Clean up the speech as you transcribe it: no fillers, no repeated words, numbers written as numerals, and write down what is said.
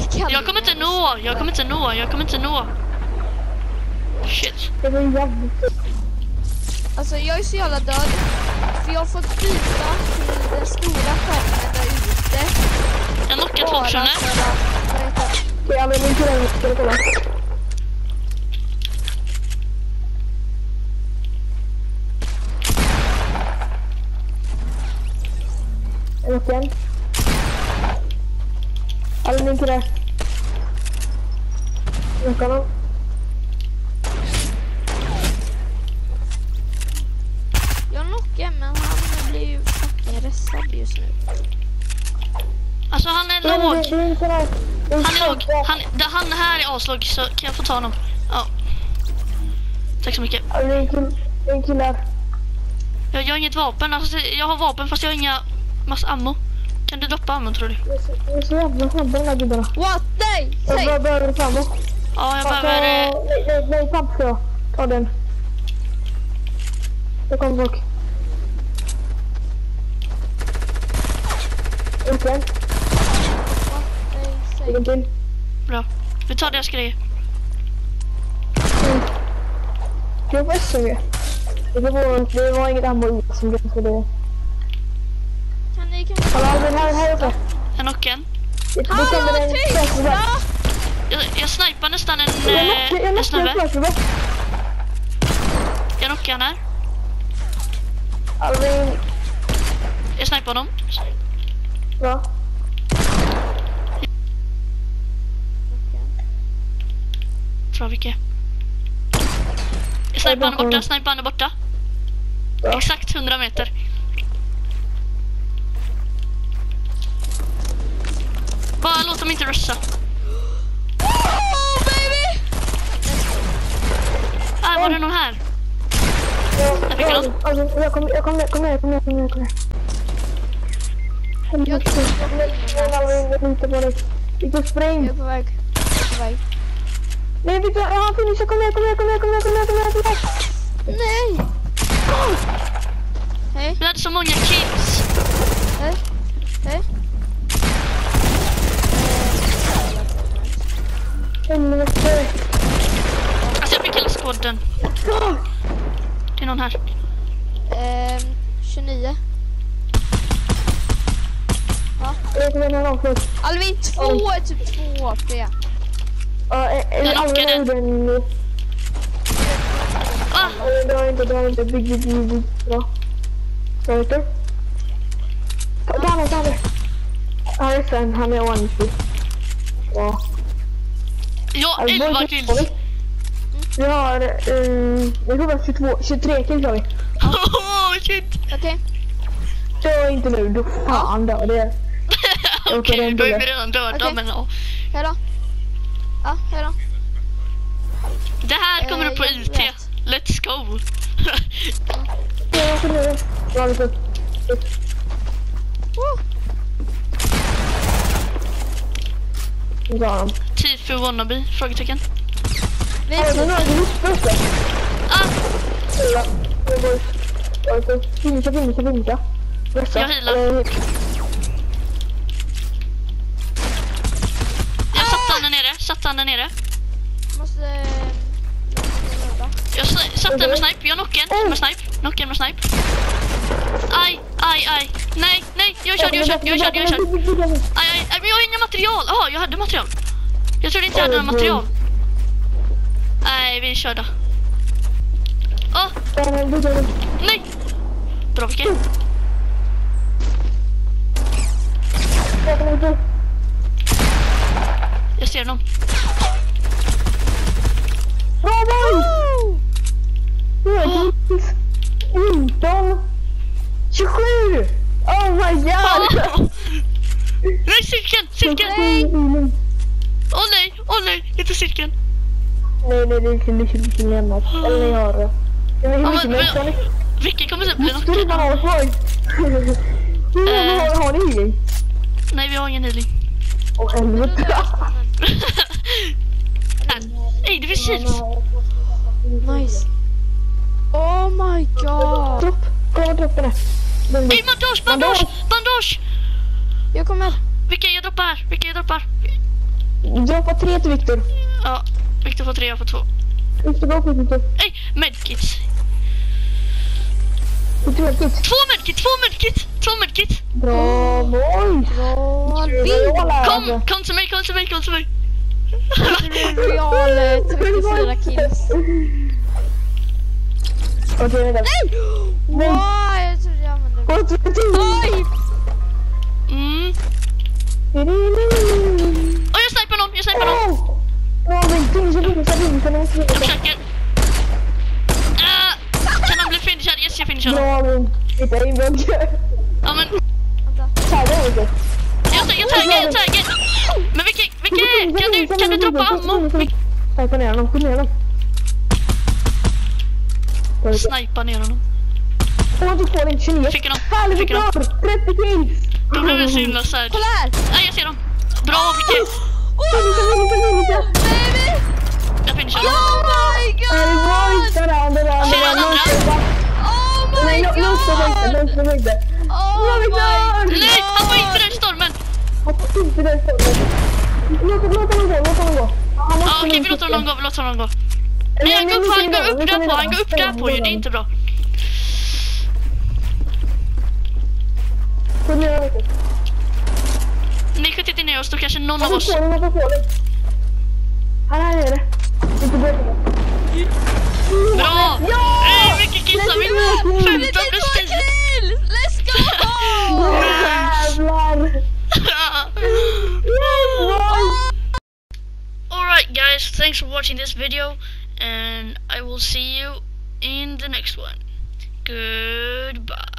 Jag kommer inte nå. Shit. Det var jävligt. Alltså jag är så jävla död. För jag har fått byta till den stora skärmen där ute. Jag knockar 2 personer. Okej, jag vill inte längre. Ska du kolla? En och en. Alla min kille. Jag kan ha. Jag knockar, men han blir ju fucking restad just nu. Alltså han är låg. Han är låg. Han här är aslåg, så kan jag få ta honom? Ja. Tack så mycket. En kille här. Jag har inget vapen. Alltså, jag har vapen fast jag har inga massa ammo. Kan du droppa ammo, tror du? Jag är så jävla snabb de här gubbarna. What? Nej! Säg! Jag behöver framåt. Ja, jag behöver... Nej, papp för jag. Ta den. Jag kommer bort. Okej. En till. Bra. Vi tar deras grejer. Det var SMG. Det var inget ammo i som ganska det. Kan ni Kolla, den här uppe. En knocken. Jag snipar nästan en snubbe. Jag knockar han här. Alvin. Jag snipar honom. Bra. Bra, vilket? Snipern är borta. Ja. Exakt 100 meter. Bara låt dem inte rusha. Oh, baby! Var det någon här? Jag fick någon. Jag kom ner. Vi går spring. Jag är på väg. Nej, vi har finishat. Kom ner. Nej! Hej. Vi hade så många kills. Hej. Alltså jag fick hela skåden. Det är någon här. 29. Ja. Alvin 2 är typ 2 HP. Jag knockade. Det var inte big. Bra. Vad heter det? Där. Ja, just det. Han är one. Ja. Ja, 11 kills. Vi har... vi har 23 kills har vi. Shit. Okej. Dö inte nu, då fan dör det. Okej, då är vi redan döda, men ja. Hejdå. Ja, hejdå. Det här kommer upp på IT. Let's go. Tifu wannabe? Frågetecken. Vinka. Jag healar. Jag satte han där nere. Måste... Jag satte den med snipe. Jag knockade med snipe. Aj. Nej. Jag körde. Aj. Men jag har inga material. Jag hade material. Jag trodde inte jag hade några material. Nej, vi körde. Nej. Bra, vilket? Jag ser dem. 27! Oh my god! Nej, cirkeln! Åh nej, inte cirkeln. Nej, det är inte mycket lämnat. Eller ni har det. Det är mycket mer. Vilken kommer att bli något? Hur har ni healing? Nej, vi har ingen healing. Åh, helvete. Nej, det finns shields. Nice. Oh my god. Dropp. Kom och droppa det. Nej, bandage! Jag kommer. Vilka jag droppar? Jag får 3 till Viktor. Ja, Viktor får 3, jag får 2. Viktor, gå på Viktor. Nej, medkits. Viktor, medkit. 2 medkit. Bra, boys. Bra, Bill. Kom till mig. Royale, 34 kills. Okej, vänta. Wow, jag trodde jag använde det. Vad tror du? Oj! Åh, jag snipar någon. Ja, Viktor, Jag försöker. Kan han bli finishad? Yes, jag finishar honom. bra, men det är inbjörn. Ja, men Tagga, Viktor. jag taggar. Men Vicky, kan du droppa ammo? Snipa ner honom, skjut ner honom. Snipa ner honom. Han tog på den 29. Fick honom. Härligt, Viktor! 30 kills! Då blev det så himla sad. Kolla här! Nej, jag ser dem. Bra, Vicky. Baby! Jag finishar Oh honom. my god! Det Ser du den andra? Oh my god! Oh my god! Nej, han var inte där i stormen. Låt honom gå. Ja, okej, vi låter honom gå. Nej, han går upp där på ju, det är inte bra. Ni skjutit in ner oss, då kanske någon av oss... Här är det. Bra! Ja! Mycket kissar vi. 15 plus 10. Let's go! Jävlar! Alright guys, thanks for watching this video and I will see you in the next one. Goodbye.